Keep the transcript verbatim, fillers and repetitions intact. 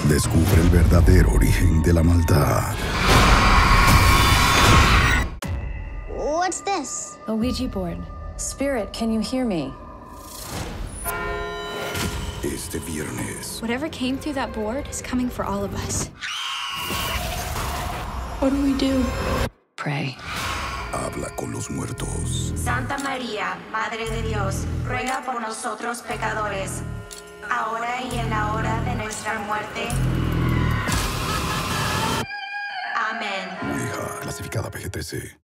Descubre el verdadero origen de la maldad. What's this? A Ouija board. Spirit, can you hear me? Este viernes, Whatever came through that board is coming for all of us. What do we do? Pray. habla con los muertos. Santa María, Madre de Dios, ruega por nosotros pecadores, ahora y en la hora de nuestra muerte. Amén. Ouija, clasificada P G trece.